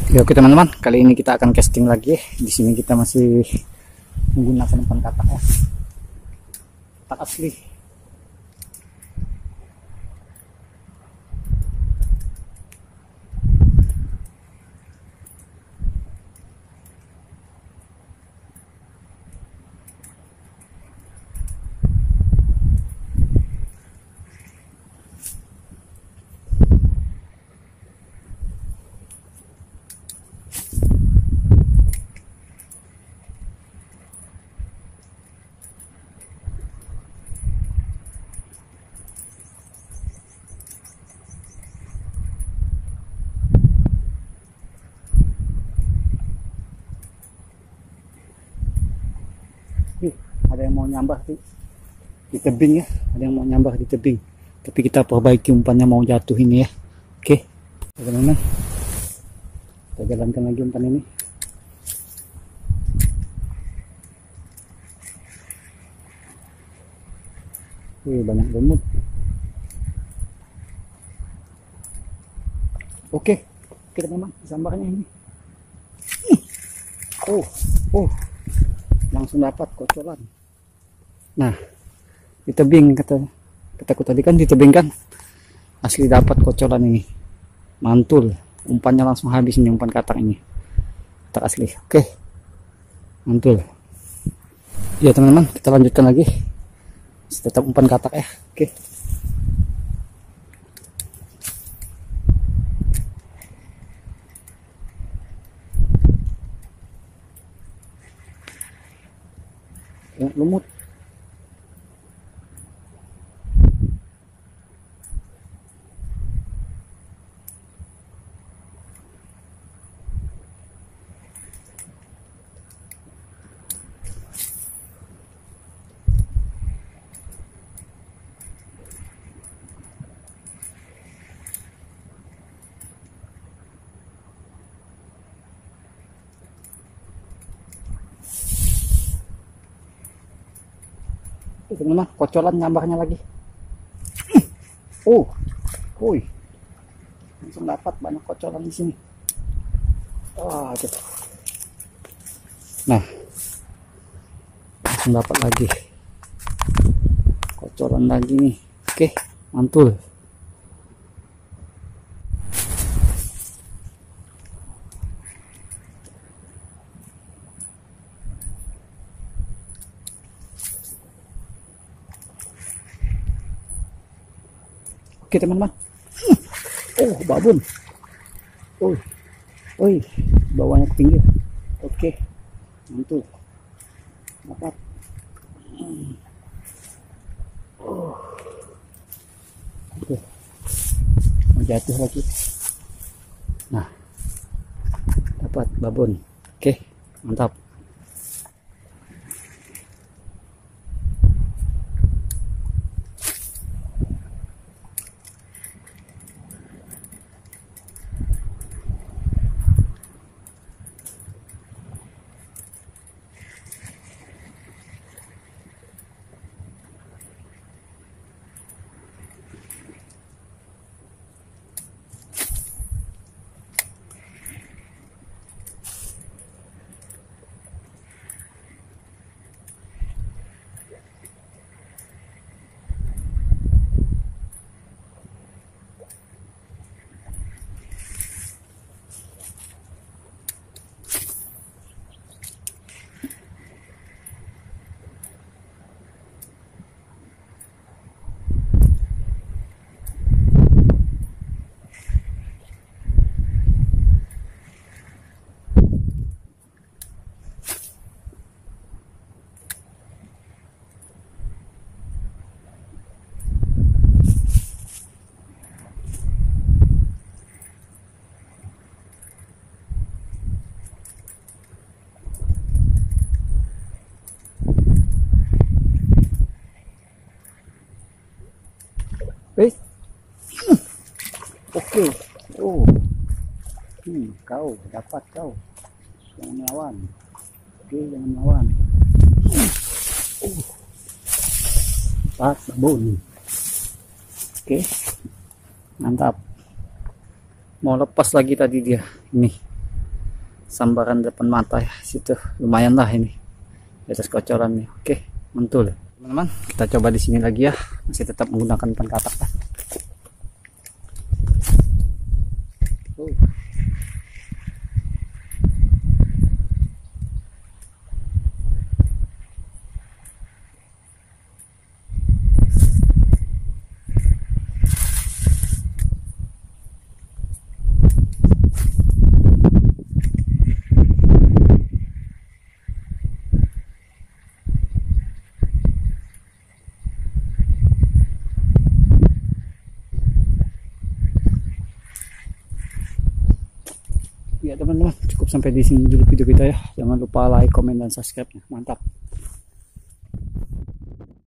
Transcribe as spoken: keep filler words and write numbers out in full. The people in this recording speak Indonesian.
Ya, oke teman-teman, kali ini kita akan casting lagi. Di sini kita masih menggunakan umpan katak ya, katak asli. Ada yang mau nyambah di, di tebing ya, ada yang mau nyambah di tebing, tapi kita perbaiki umpannya mau jatuh ini ya. Oke teman-teman, kita jalankan lagi umpan ini. Wih, banyak lumut. Oke oke teman-teman, sambarnya ini. Oh oh langsung dapat kocolan. Nah, di tebing kata kataku tadi kan, di tebing kan asli dapat kocolan ini, mantul, umpannya langsung habis ini, umpan katak ini, katak asli. Oke, mantul ya teman-teman, kita lanjutkan lagi, tetap umpan katak ya. Oke, lumut. Teman-teman, kocolan nyambahnya lagi. Oh, woi, langsung dapat banyak kocolan di sini. Oh, gitu. Nah, langsung dapat lagi kocolan lagi nih. Oke, mantul. Oke teman-teman, oh babon, oh, oi, bawahnya ke pinggir. Oke, mantul, dapat. Oh, oke, mau jatuh lagi. Nah, dapat babon. Oke, mantap. Eh, hmm. Oke, oh, hmm, kau dapat kau, jangan melawan. Oke, jangan melawan. Oh, dapat babon. Oke, mantap. Mau lepas lagi tadi dia, ini sambaran depan mata ya, situ lumayan lah ini di atas kocoran nih. Oke, mantul teman-teman, kita coba di sini lagi ya, masih tetap menggunakan umpan katak lah. Oh. Ya teman-teman, cukup sampai di sini dulu video kita ya. Jangan lupa like, komen, dan subscribe. Mantap.